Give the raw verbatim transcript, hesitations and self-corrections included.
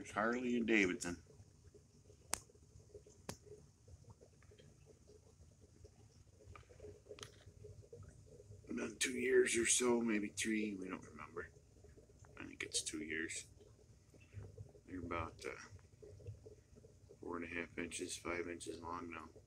There's Harley and Davidson. Been two years or so, maybe three, we don't remember. I think it's two years. They're about uh, four and a half inches, five inches long now.